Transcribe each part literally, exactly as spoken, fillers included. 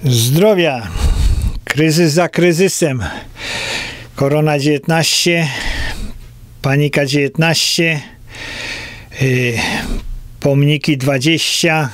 Zdrowia. Kryzys za kryzysem. Korona dziewiętnaście, panika dziewiętnaście, yy, pomniki dwadzieścia,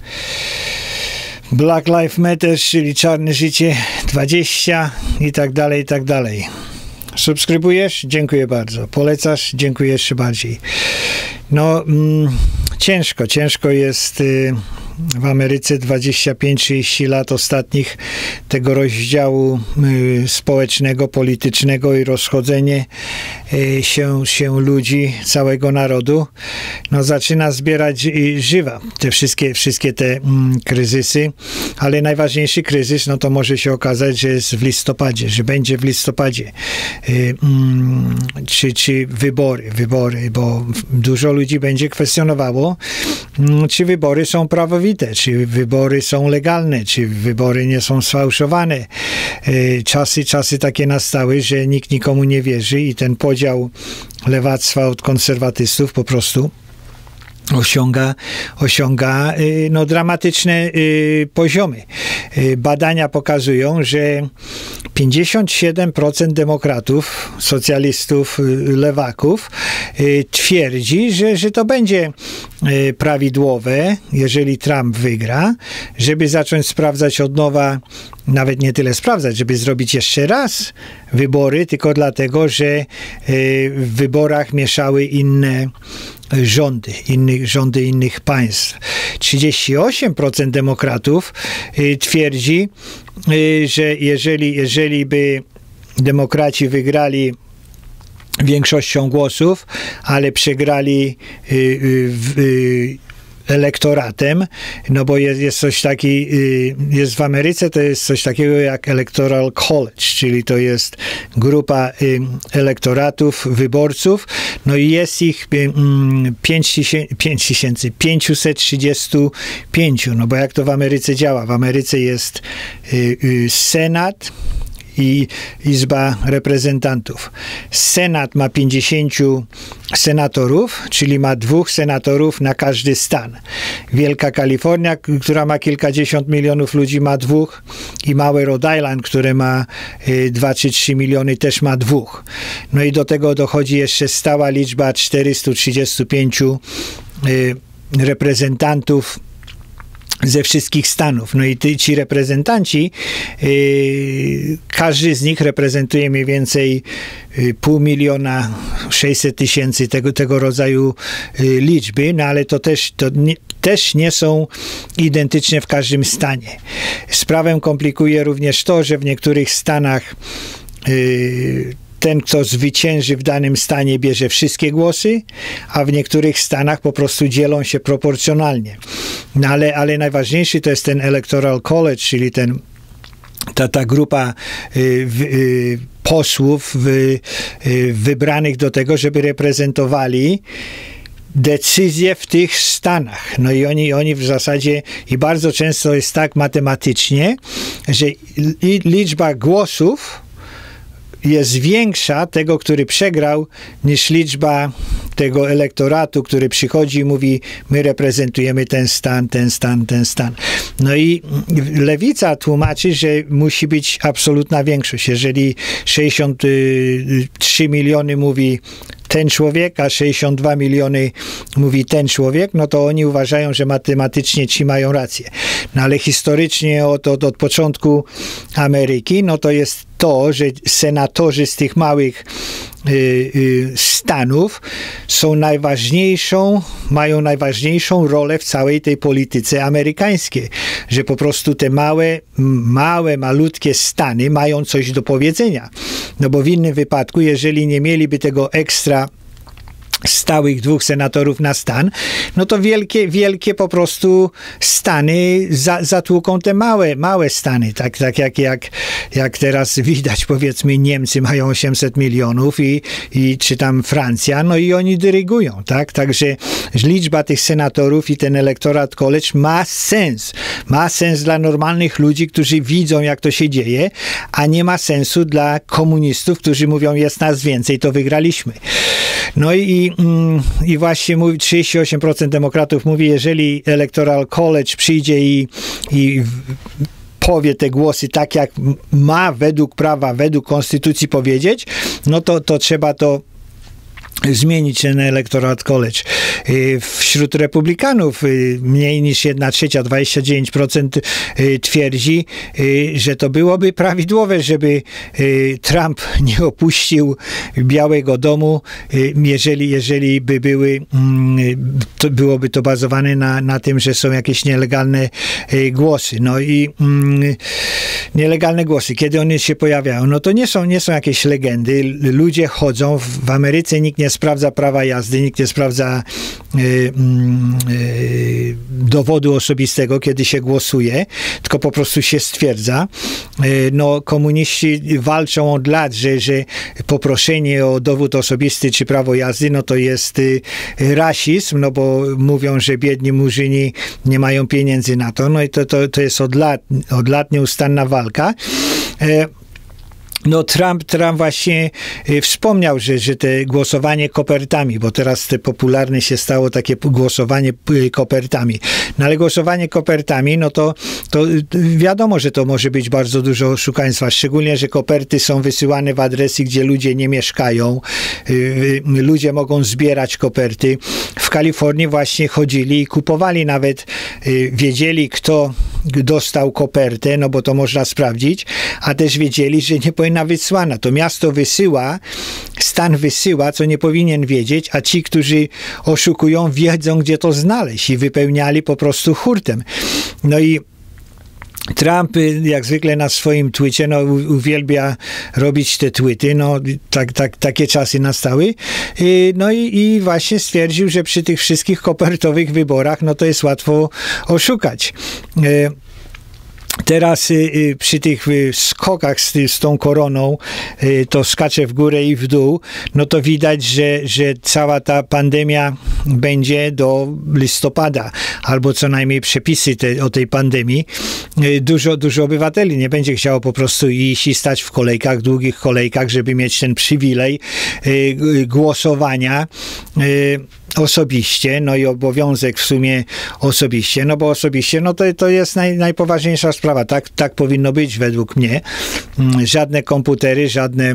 Black Lives Matter, czyli czarne życie dwadzieścia i tak dalej, i tak dalej. Subskrybujesz? Dziękuję bardzo. Polecasz? Dziękuję jeszcze bardziej. No, mm, ciężko, ciężko jest y, w Ameryce dwadzieścia pięć trzydzieści lat ostatnich tego rozdziału y, społecznego, politycznego i rozchodzenie y, się, się ludzi, całego narodu, no zaczyna zbierać y, żywa te wszystkie, wszystkie te mm, kryzysy, ale najważniejszy kryzys, no to może się okazać, że jest w listopadzie, że będzie w listopadzie. Y, mm, czy, czy wybory, wybory, bo dużo ludzi będzie kwestionowało, mm, czy wybory są prawowite, czy wybory są legalne, czy wybory nie są sfałszowane. Czasy, czasy takie nastały, że nikt nikomu nie wierzy i ten podział lewactwa od konserwatystów po prostu osiąga, osiąga no, dramatyczne y, poziomy. Y, badania pokazują, że pięćdziesiąt siedem procent demokratów, socjalistów, y, lewaków y, twierdzi, że, że to będzie y, prawidłowe, jeżeli Trump wygra, żeby zacząć sprawdzać od nowa, nawet nie tyle sprawdzać, żeby zrobić jeszcze raz wybory, tylko dlatego, że y, w wyborach mieszały inne rządy, innych, rządy innych państw. trzydzieści osiem procent demokratów y, twierdzi, y, że jeżeli, jeżeli by demokraci wygrali większością głosów, ale przegrali y, y, y, elektoratem, no bo jest, jest coś taki, jest w Ameryce, to jest coś takiego jak Electoral College, czyli to jest grupa elektoratów, wyborców, no i jest ich pięć tysięcy pięćset trzydzieści pięć, no bo jak to w Ameryce działa? W Ameryce jest Senat i Izba Reprezentantów. Senat ma pięćdziesięciu senatorów, czyli ma dwóch senatorów na każdy stan. Wielka Kalifornia, która ma kilkadziesiąt milionów ludzi, ma dwóch i małe Rhode Island, które ma y, dwa czy trzy miliony, też ma dwóch. No i do tego dochodzi jeszcze stała liczba czterysta trzydzieści pięć y, reprezentantów ze wszystkich stanów. No i ty, ci reprezentanci, yy, każdy z nich reprezentuje mniej więcej yy, pół miliona, sześćset tysięcy tego, tego rodzaju yy, liczby, no ale to też, to nie, też nie są identyczne w każdym stanie. Sprawę komplikuje również to, że w niektórych stanach yy, ten, kto zwycięży w danym stanie, bierze wszystkie głosy, a w niektórych stanach po prostu dzielą się proporcjonalnie. No ale, ale najważniejszy to jest ten Electoral College, czyli ten, ta, ta grupa y, y, posłów y, y, wybranych do tego, żeby reprezentowali decyzje w tych stanach. No i oni, oni w zasadzie, i bardzo często jest tak matematycznie, że liczba głosów jest większa tego, który przegrał, niż liczba tego elektoratu, który przychodzi i mówi, my reprezentujemy ten stan, ten stan, ten stan. No i lewica tłumaczy, że musi być absolutna większość. Jeżeli sześćdziesiąt trzy miliony mówi ten człowiek, a sześćdziesiąt dwa miliony mówi ten człowiek, no to oni uważają, że matematycznie ci mają rację. No ale historycznie od, od, od początku Ameryki, no to jest to, że senatorzy z tych małych y, y, stanów są najważniejszą, mają najważniejszą rolę w całej tej polityce amerykańskiej. Że po prostu te małe, małe, malutkie stany mają coś do powiedzenia. No bo w innym wypadku, jeżeli nie mieliby tego ekstra stałych dwóch senatorów na stan, no to wielkie, wielkie po prostu stany za, zatłuką te małe, małe stany, tak, tak jak, jak, jak teraz widać, powiedzmy Niemcy mają osiemset milionów i, i czy tam Francja, no i oni dyrygują, tak, także liczba tych senatorów i ten Electoral College ma sens, ma sens dla normalnych ludzi, którzy widzą, jak to się dzieje, a nie ma sensu dla komunistów, którzy mówią, jest nas więcej, to wygraliśmy. No i, i właśnie mówi, trzydzieści osiem procent demokratów mówi, jeżeli Electoral College przyjdzie i, i powie te głosy tak, jak ma według prawa, według konstytucji powiedzieć, no to, to trzeba to zmienić ten Electoral College. Wśród republikanów mniej niż jedna trzecia, dwadzieścia dziewięć procent twierdzi, że to byłoby prawidłowe, żeby Trump nie opuścił Białego Domu, jeżeli, jeżeli by były, to byłoby to bazowane na, na tym, że są jakieś nielegalne głosy. No i nielegalne głosy, kiedy one się pojawiają, no to nie są, nie są jakieś legendy. Ludzie chodzą, w, w Ameryce nikt nie sprawdza prawa jazdy, nikt nie sprawdza y, y, dowodu osobistego, kiedy się głosuje, tylko po prostu się stwierdza. Y, no, komuniści walczą od lat, że, że poproszenie o dowód osobisty czy prawo jazdy, no to jest y, rasizm, no bo mówią, że biedni murzyni nie mają pieniędzy na to, no i to, to, to jest od lat, od lat nieustanna walka. Y, No Trump, Trump właśnie y, wspomniał, że, że te głosowanie kopertami, bo teraz te popularne się stało takie głosowanie y, kopertami. No ale głosowanie kopertami, no to, to y, wiadomo, że to może być bardzo dużo oszukaństwa, szczególnie, że koperty są wysyłane w adresy, gdzie ludzie nie mieszkają. Y, y, ludzie mogą zbierać koperty. W Kalifornii właśnie chodzili i kupowali nawet, y, wiedzieli, kto dostał kopertę, no bo to można sprawdzić, a też wiedzieli, że nie powinna wysłana. To miasto wysyła, stan wysyła, co nie powinien wiedzieć, a ci, którzy oszukują, wiedzą, gdzie to znaleźć i wypełniali po prostu hurtem. No i Trump, jak zwykle na swoim twicie, no, uwielbia robić te tweety, no, tak, tak, takie czasy nastały. No i, i właśnie stwierdził, że przy tych wszystkich kopertowych wyborach, no to jest łatwo oszukać. Teraz y, przy tych y, skokach z, z tą koroną, y, to skacze w górę i w dół, no to widać, że, że cała ta pandemia będzie do listopada, albo co najmniej przepisy te, o tej pandemii. Y, dużo, dużo obywateli nie będzie chciało po prostu iść i stać w kolejkach, długich kolejkach, żeby mieć ten przywilej y, y, głosowania y, osobiście, no i obowiązek w sumie osobiście, no bo osobiście, no to, to jest naj, najpoważniejsza sprawa. Tak, tak powinno być według mnie. Żadne komputery, żadne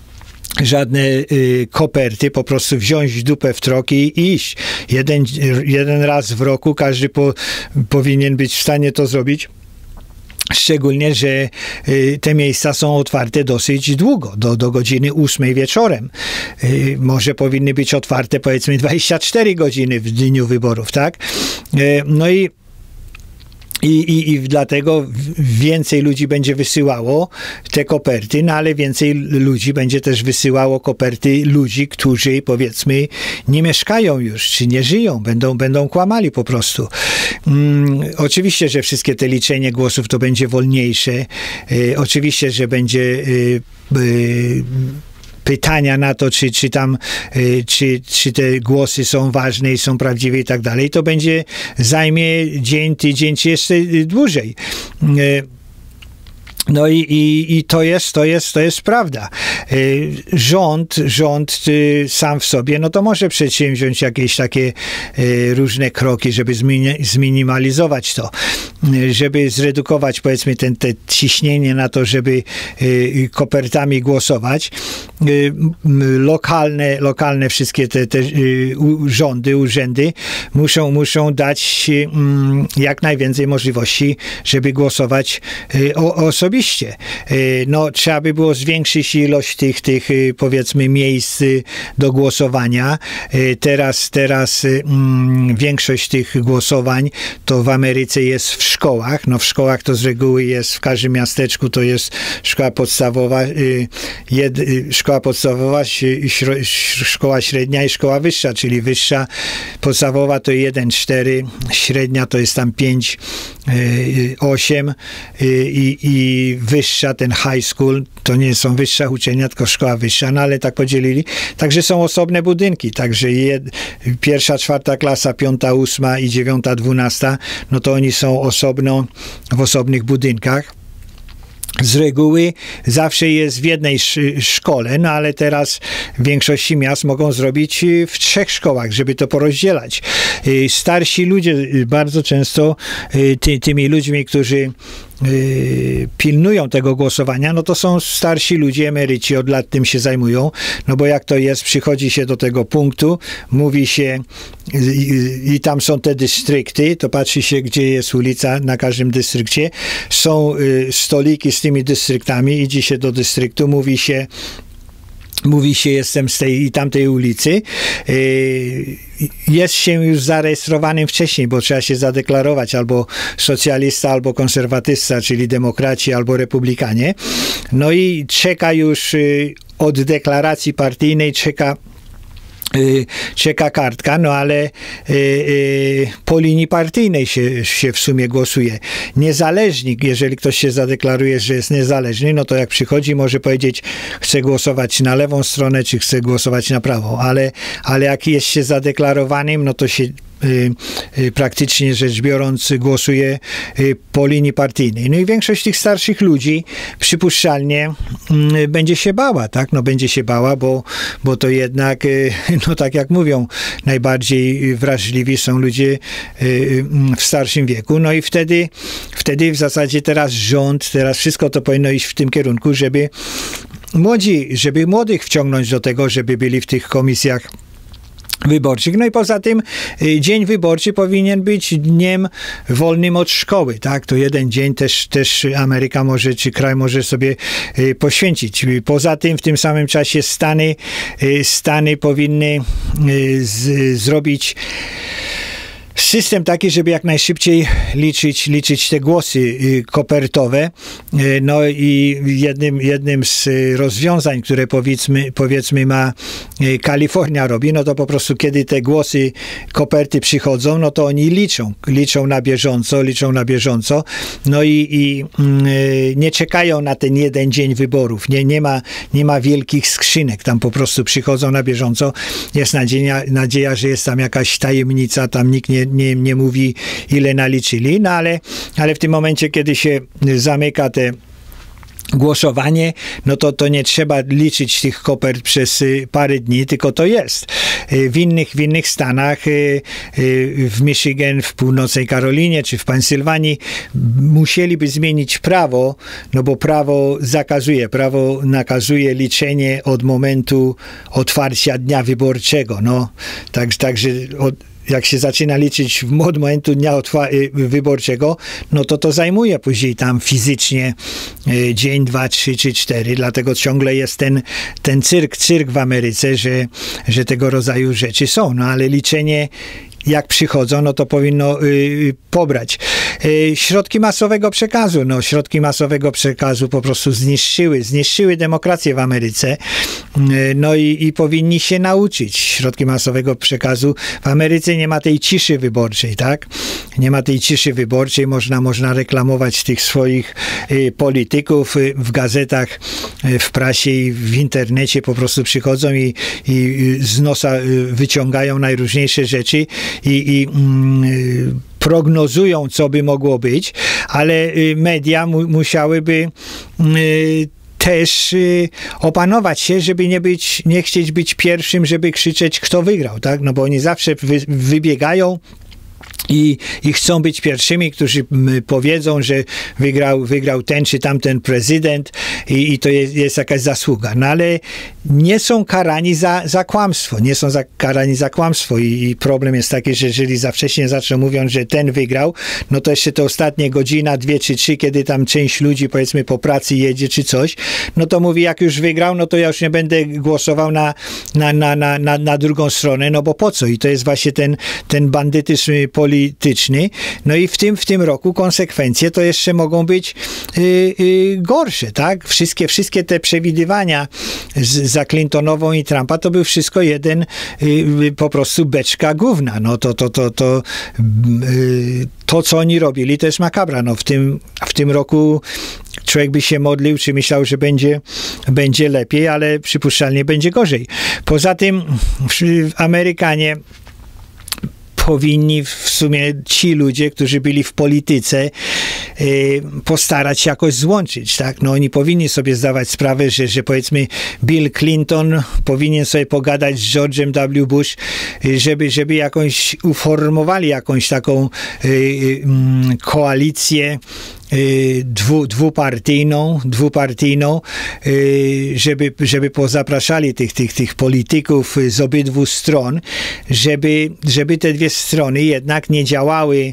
żadne y, koperty, po prostu wziąć dupę w troki i iść. Jeden, jeden raz w roku każdy po, powinien być w stanie to zrobić. Szczególnie, że y, te miejsca są otwarte dosyć długo, do, do godziny ósmej wieczorem. Y, może powinny być otwarte powiedzmy dwadzieścia cztery godziny w dniu wyborów, tak? Y, no i I, i, I dlatego więcej ludzi będzie wysyłało te koperty, no ale więcej ludzi będzie też wysyłało koperty ludzi, którzy powiedzmy nie mieszkają już, czy nie żyją, będą, będą kłamali po prostu. Hmm, oczywiście, że wszystkie te liczenie głosów to będzie wolniejsze. E, oczywiście, że będzie e, e, pytania na to, czy, czy tam, y, czy, czy te głosy są ważne i są prawdziwe i tak dalej, to będzie, zajmie dzień, tydzień, czy jeszcze dłużej. Y, No i, i, i to jest, to jest, to jest prawda. Y, rząd, rząd y, sam w sobie, no to może przedsięwziąć jakieś takie y, różne kroki, żeby zmini- zminimalizować to, y, żeby zredukować powiedzmy ten, te ciśnienie na to, żeby y, kopertami głosować. Y, lokalne, lokalne wszystkie te, te y, rządy, urzędy muszą, muszą dać y, jak najwięcej możliwości, żeby głosować y, o, osobiście. No, trzeba by było zwiększyć ilość tych, tych powiedzmy miejsc do głosowania. Teraz, teraz mm, większość tych głosowań to w Ameryce jest w szkołach. No, w szkołach to z reguły jest, w każdym miasteczku to jest szkoła podstawowa, jed, szkoła podstawowa, szkoła średnia i szkoła wyższa, czyli wyższa podstawowa to jeden cztery, średnia to jest tam pięć osiem i, i wyższa, ten high school, to nie są wyższa uczelnia, tylko szkoła wyższa, no ale tak podzielili. Także są osobne budynki, także jed, pierwsza, czwarta klasa, piąta, ósma i dziewiąta, dwunasta, no to oni są osobno w osobnych budynkach. Z reguły zawsze jest w jednej sz- szkole, no ale teraz w większości miast mogą zrobić w trzech szkołach, żeby to porozdzielać. Starsi ludzie bardzo często ty, tymi ludźmi, którzy y, pilnują tego głosowania, no to są starsi ludzie, emeryci, od lat tym się zajmują, no bo jak to jest, przychodzi się do tego punktu, mówi się i, i tam są te dystrykty, to patrzy się, gdzie jest ulica na każdym dystrykcie, są y, stoliki z tymi dystryktami, idzie się do dystryktu, mówi się Mówi się, jestem z tej i tamtej ulicy. Jest się już zarejestrowanym wcześniej, bo trzeba się zadeklarować albo socjalista, albo konserwatysta, czyli demokraci, albo republikanie. No i czeka już od deklaracji partyjnej, czeka czeka kartka, no ale y, y, po linii partyjnej się, się w sumie głosuje. Niezależnik, jeżeli ktoś się zadeklaruje, że jest niezależny, no to jak przychodzi, może powiedzieć, chce głosować na lewą stronę, czy chce głosować na prawą, ale, ale jak jest się zadeklarowanym, no to się Y, y, praktycznie rzecz biorąc głosuje y, po linii partyjnej. No i większość tych starszych ludzi przypuszczalnie y, będzie się bała, tak? No będzie się bała, bo, bo to jednak, y, no tak jak mówią, najbardziej wrażliwi są ludzie y, w starszym wieku. No i wtedy, wtedy w zasadzie teraz rząd, teraz wszystko to powinno iść w tym kierunku, żeby młodzi, żeby młodych wciągnąć do tego, żeby byli w tych komisjach wyborczych. No i poza tym y, dzień wyborczy powinien być dniem wolnym od szkoły, tak? To jeden dzień też, też Ameryka może, czy kraj może sobie y, poświęcić. Poza tym w tym samym czasie Stany, y, Stany powinny y, z, zrobić system taki, żeby jak najszybciej liczyć, liczyć te głosy y, kopertowe. Y, no i jednym, jednym z rozwiązań, które powiedzmy, powiedzmy ma y, Kalifornia robi, no to po prostu kiedy te głosy, koperty przychodzą, no to oni liczą. Liczą na bieżąco, liczą na bieżąco. No i, i y, nie czekają na ten jeden dzień wyborów. Nie, nie, ma, nie ma wielkich skrzynek. Tam po prostu przychodzą na bieżąco. Jest nadzieja, nadzieja, że jest tam jakaś tajemnica, tam nikt nie Nie, nie mówi, ile naliczyli, no ale, ale w tym momencie, kiedy się zamyka te głosowanie, no to, to nie trzeba liczyć tych kopert przez parę dni, tylko to jest. W innych, w innych stanach, w Michigan, w północnej Karolinie, czy w Pensylwanii musieliby zmienić prawo, no bo prawo zakazuje, prawo nakazuje liczenie od momentu otwarcia dnia wyborczego, no. Tak, także od jak się zaczyna liczyć od momentu dnia wyborczego, no to to zajmuje później tam fizycznie y, dzień, dwa, trzy czy cztery. Dlatego ciągle jest ten, ten cyrk, cyrk w Ameryce, że, że tego rodzaju rzeczy są. No ale liczenie jak przychodzą, no to powinno y, pobrać. Y, środki masowego przekazu, no środki masowego przekazu po prostu zniszczyły, zniszczyły demokrację w Ameryce, y, no i, i powinni się nauczyć. Środki masowego przekazu w Ameryce nie ma tej ciszy wyborczej, tak? Nie ma tej ciszy wyborczej, można, można reklamować tych swoich y, polityków y, w gazetach, y, w prasie i w internecie po prostu przychodzą i, i z nosa y, wyciągają najróżniejsze rzeczy i, i mm, prognozują, co by mogło być, ale y, media mu, musiałyby y, też y, opanować się, żeby nie być, nie chcieć być pierwszym, żeby krzyczeć, kto wygrał, tak? No bo oni zawsze wy, wybiegają I, i chcą być pierwszymi, którzy powiedzą, że wygrał, wygrał ten czy tamten prezydent i, i to jest, jest jakaś zasługa. No ale nie są karani za, za kłamstwo. Nie są za, karani za kłamstwo I, i problem jest taki, że jeżeli za wcześnie zaczną mówiąc, że ten wygrał, no to jeszcze te ostatnie godzina, dwie czy trzy, kiedy tam część ludzi powiedzmy po pracy jedzie czy coś, no to mówi, jak już wygrał, no to ja już nie będę głosował na, na, na, na, na, na drugą stronę, no bo po co? I to jest właśnie ten, ten bandytyzm polityczny. No i w tym, w tym roku konsekwencje to jeszcze mogą być y, y, gorsze, tak? Wszystkie, wszystkie te przewidywania z, za Clintonową i Trumpa to był wszystko jeden y, po prostu beczka gówna. No to, to, to, to, y, to co oni robili, to jest makabra. No w tym, w tym roku człowiek by się modlił, czy myślał, że będzie, będzie lepiej, ale przypuszczalnie będzie gorzej. Poza tym Amerykanie powinni w sumie ci ludzie, którzy byli w polityce, postarać się jakoś złączyć, tak? No oni powinni sobie zdawać sprawę, że, że powiedzmy Bill Clinton powinien sobie pogadać z George'em W. Bush, żeby, żeby jakąś uformowali jakąś taką koalicję Dwu, dwupartyjną, dwupartyjną żeby, żeby pozapraszali tych, tych, tych polityków z obydwu stron, żeby, żeby te dwie strony jednak nie działały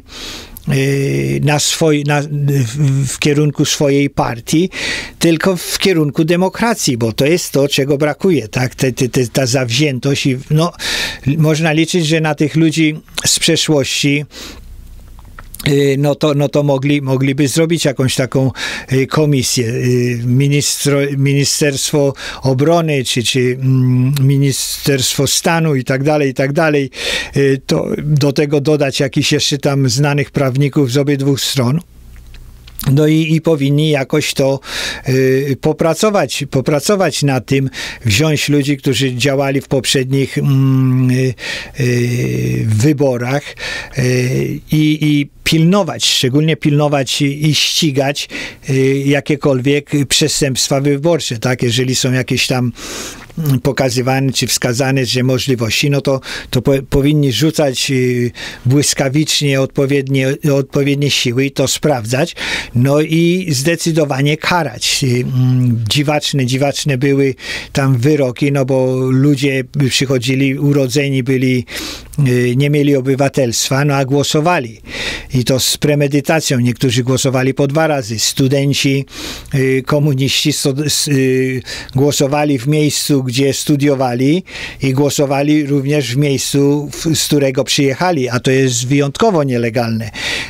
na swoj, na, w kierunku swojej partii, tylko w kierunku demokracji, bo to jest to, czego brakuje, tak? Te, te, te, ta zawziętość i no, można liczyć, że na tych ludzi z przeszłości no to, no to mogli, mogliby zrobić jakąś taką komisję. Ministro, Ministerstwo Obrony, czy, czy Ministerstwo Stanu i tak dalej, i tak dalej. To do tego dodać jakichś jeszcze tam znanych prawników z obydwu stron. No i, i powinni jakoś to y, popracować, popracować nad tym, wziąć ludzi, którzy działali w poprzednich mm, y, y, wyborach y, i pilnować, szczególnie pilnować i, i ścigać y, jakiekolwiek przestępstwa wyborcze, tak? Jeżeli są jakieś tam pokazywane czy wskazane, że możliwości, no to, to po, powinni rzucać y, błyskawicznie odpowiednie, odpowiednie siły i to sprawdzać, no i zdecydowanie karać. Y, y, dziwaczne, dziwaczne były tam wyroki, no bo ludzie przychodzili, urodzeni byli, y, nie mieli obywatelstwa, no a głosowali. I to z premedytacją. Niektórzy głosowali po dwa razy. Studenci, y, komuniści sto, y, głosowali w miejscu, gdzie studiowali i głosowali również w miejscu, z którego przyjechali, a to jest wyjątkowo nielegalne.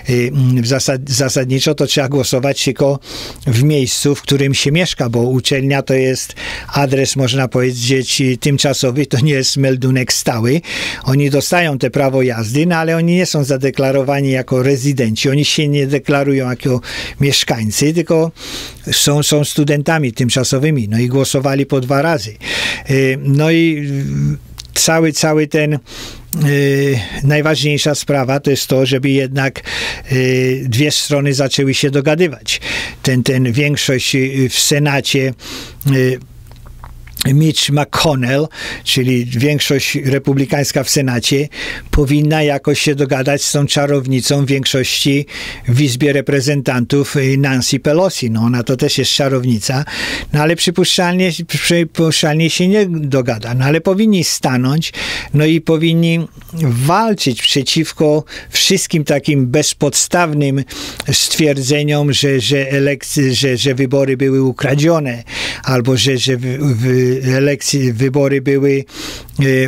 Zasad, zasadniczo to trzeba głosować tylko w miejscu, w którym się mieszka, bo uczelnia to jest adres, można powiedzieć, tymczasowy, to nie jest meldunek stały. Oni dostają te prawo jazdy, no ale oni nie są zadeklarowani jako rezydenci, oni się nie deklarują jako mieszkańcy, tylko są, są studentami tymczasowymi, no i głosowali po dwa razy. No i cały, cały ten Yy, najważniejsza sprawa to jest to, żeby jednak yy, dwie strony zaczęły się dogadywać. Ten, ten większość w Senacie, yy, Mitch McConnell, czyli większość republikańska w Senacie, powinna jakoś się dogadać z tą czarownicą większości w Izbie Reprezentantów Nancy Pelosi. No ona to też jest czarownica, no ale przypuszczalnie, przypuszczalnie się nie dogada. No ale powinni stanąć, no i powinni walczyć przeciwko wszystkim takim bezpodstawnym stwierdzeniom, że, że, elekcje, że, że wybory były ukradzione, albo że, że w, w elekcje, wybory były y,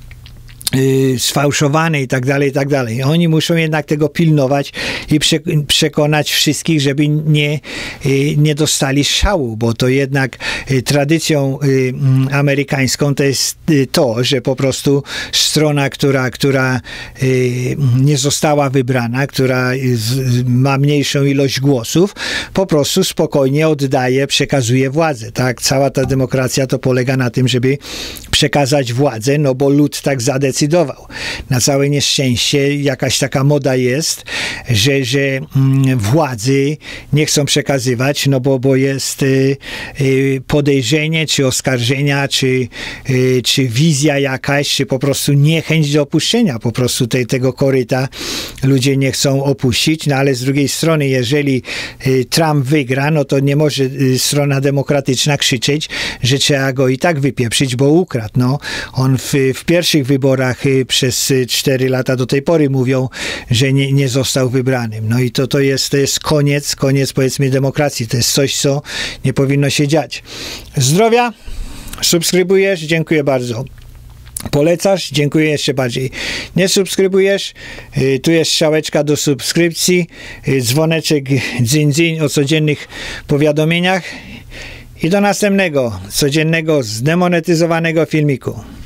y, sfałszowane i tak dalej, i tak dalej. Oni muszą jednak tego pilnować i prze, przekonać wszystkich, żeby nie, y, nie dostali szału, bo to jednak y, tradycją y, amerykańską to jest y, to, że po prostu strona, która, która y, nie została wybrana, która y, z, ma mniejszą ilość głosów, po prostu spokojnie oddaje, przekazuje władzę. Tak? Cała ta demokracja to polega na tym, żeby przekazać władzę, no bo lud tak zadecydował. Na całe nieszczęście jakaś taka moda jest, że, że mm, władzy nie chcą przekazywać, no bo, bo jest y, y, podejrzenie, czy oskarżenia, czy, y, czy wizja jakaś, czy po prostu niechęć do opuszczenia po prostu tej, tego koryta. Ludzie nie chcą opuścić, no ale z drugiej strony, jeżeli y, Trump wygra, no to nie może y, strona demokratyczna krzyczeć, że trzeba go i tak wypieprzyć, bo ukradł. No, on w, w pierwszych wyborach y, przez cztery lata do tej pory mówią, że nie, nie został wybranym. No i to, to, jest, to jest koniec, koniec powiedzmy demokracji. To jest coś, co nie powinno się dziać. Zdrowia, subskrybujesz, dziękuję bardzo. Polecasz? Dziękuję jeszcze bardziej. Nie subskrybujesz? Y, tu jest strzałeczka do subskrypcji, y, dzwoneczek dzyń, dzyń o codziennych powiadomieniach i do następnego, codziennego, zdemonetyzowanego filmiku.